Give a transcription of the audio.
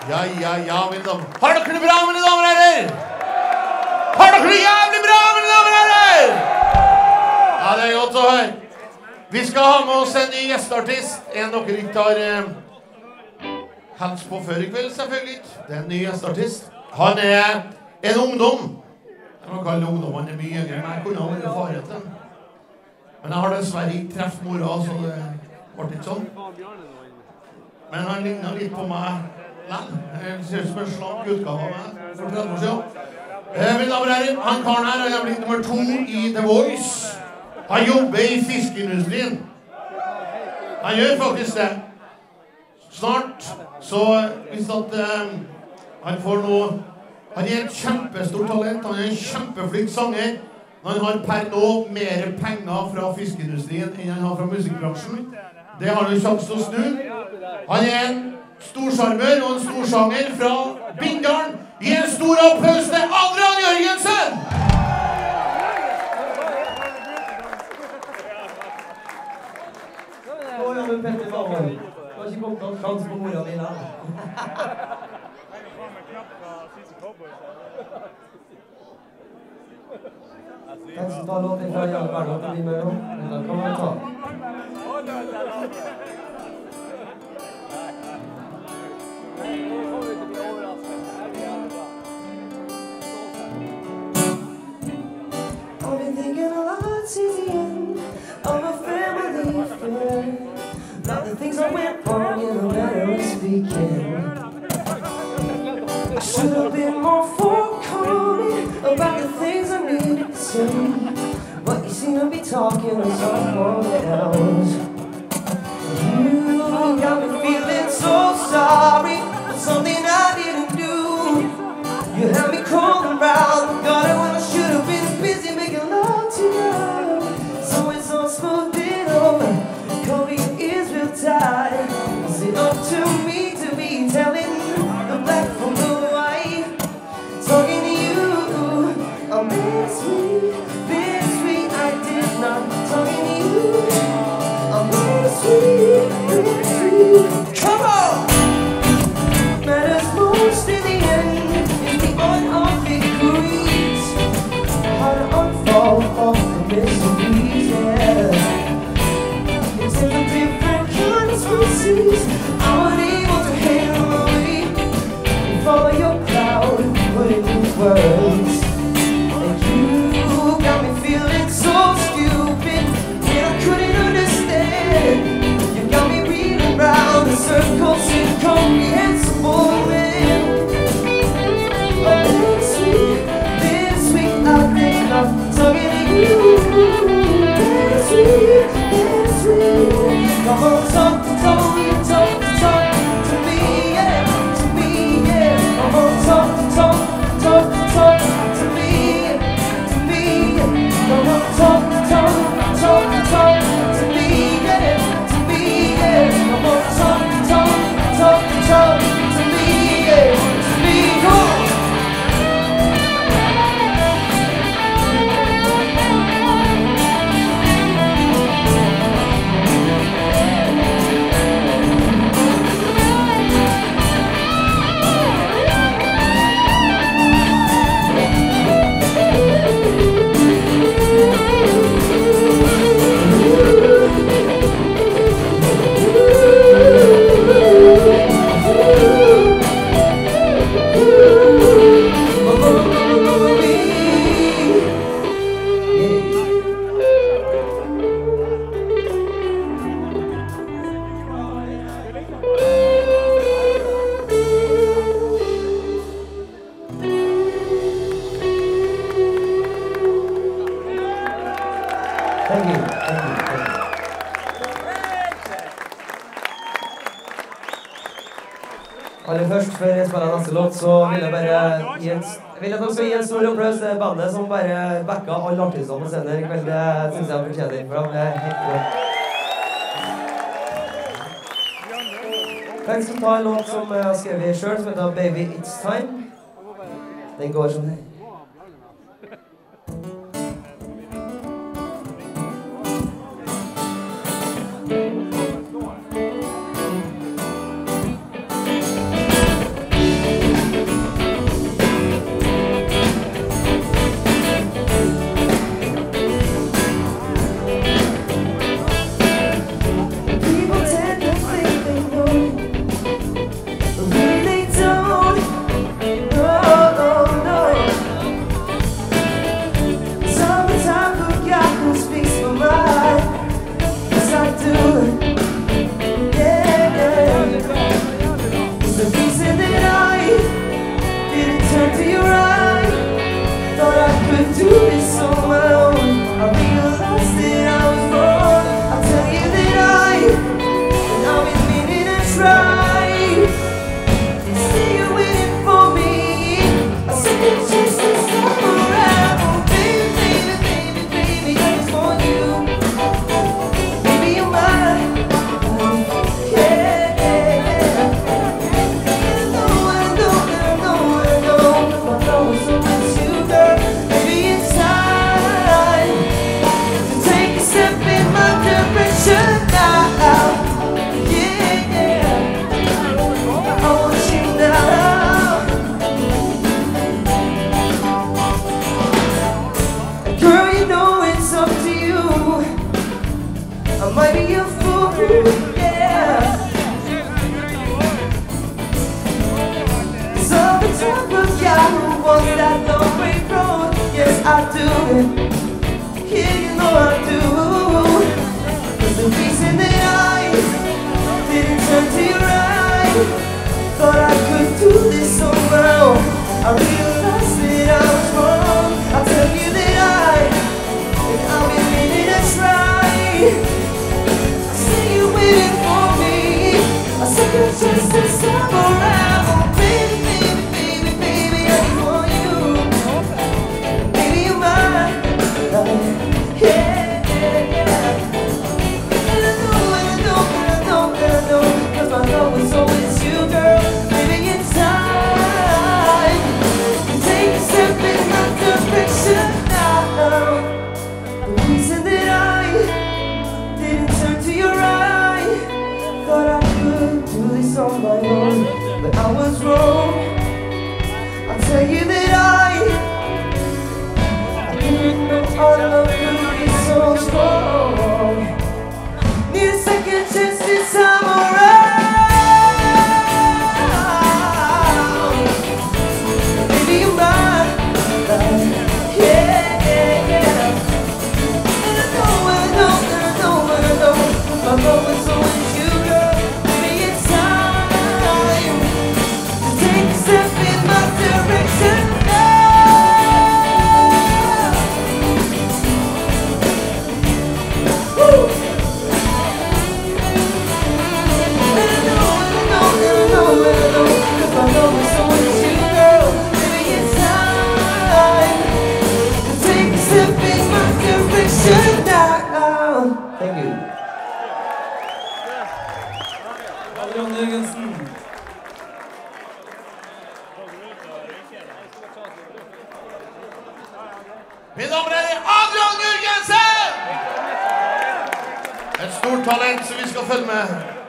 Ja, mine damer. Har dere det bra, mine damer og herrer? Har dere det jævlig bra, mine damer og herrer? Ja, det er godt å høre. Vi skal ha med oss en ny gjesteartist. En dere ikke har helst på før i kveld, selvfølgelig. Det er en ny gjesteartist. Han er en ungdom. Jeg må kalle ungdom, han er mye yngre, men jeg kunne ha vært faren til. Men jeg har dessverre ikke treft mora, så det ble ikke sånn. Men han ligner litt på meg. Nei, jeg ser ut som en slank utgave av meg for 30 år siden. Mine damer og herrer, han karen her, han har blitt nummer 2 i The Voice. Han jobber i fiskeindustrien. Han gjør faktisk det. Snart, så hvis at han får noe... Han er et kjempestort talent, han er en kjempeflink sanger. Han har per nå mer penger fra fiskeindustrien enn han har fra musikkbransjen. Det har han en sjanse til å snu. Han er en storsjarmør og en storsanger fra Bindalen. Gi en stor applaus til Adrian Jørgensen! Nå ja, men Petter Vamer. Du har ikke kommet noen sjans på mora di da. Kanskje ta låt fra Jan Bernhoft og bli med nå. Da kan man ta. I've been thinking a lot since the end of a family affair. About the things I went wrong in the matter of speaking. I should have been more forthcoming about the things I needed to say. But you seem to be talking to someone else. You got me feeling so sorry for something I didn't do. You had me crawling around the gutter when I should have been busy making love to you. So it's all smoothed it over. Cover your ears real tight. Is it up to me to be telling the black from the white? Talking to you, I'm bittersweet, bittersweet. I did not talking to you. I'm bittersweet, bittersweet. Come on! Matters most in the end is the unambiguous. How to unfold all the mysteries, yeah. It's in the different kinds of seas. I'm unable to handle the weight. Follow your cloud, put it in words. And you got me feeling so stupid, and I couldn't understand. You got me reading round the circles, incomprehensible, man. Oh, bittersweet, bittersweet, I think I'm talking to you. Bittersweet, bittersweet. Come on, talk to me, yeah, to me, yeah. Come on, talk to me, yeah. Come on, talk to me, yeah, to me, yeah. Come on, talk to me, yeah, to me, come on. Aller først, før jeg spiller neste låt, så vil jeg bare gi en, vil at dere skal gi en stor applaus til bandet som bare backa alle artistene på scenen i kveld. Det synes jeg fortjener, for de er helt bra. Jeg skal ta en låt som jeg har skrevet selv, som heter Baby It's Time. Den går sånn her. turn to your right. Thought I could do this on my own. I realized that I was wrong. I tell you that I've been meaning to try. See you waiting for me. A second chance to stop around. Oh, baby, baby, baby, baby, I just want you. Baby, you're mine. Yeah. I know. My love was so with you, girl. Maybe it's time to take a step in my direction now. Yeah. I want you now. Girl, you know it's up to you. I might be a fool, yeah. 'Cause I'm the type of guy who wants that long break road. Yes, I do. Yeah, you know I do. 'Cause the reason that I didn't turn to your right, thought I could do this on my own. I realized that I was wrong. I tell you that I've been meaning to try. I see you waiting for me. A second chance to stop around. Oh, baby, baby, baby, baby, I just want you. Baby, you're mine. Yeah. And I know, 'cause my love was always you, girl. Maybe it's time to take a step in my direction now. The reason that I didn't turn to your right, thought I could do this on my own, but I was wrong. I'll tell you that I didn't know our love could be so strong. Need a second chance this time around. Baby, you're mine. Yeah. And I know. My love was always you, girl. Maybe it's time to take a step in my direction now. Woo! And I know. 'Cause my love was always you, girl. Maybe it's time to take a step in my direction now. Thank you. Adrian Jørgensen. Mine damer og herrer, Adrian Jørgensen! Et stort talent som vi skal følge med.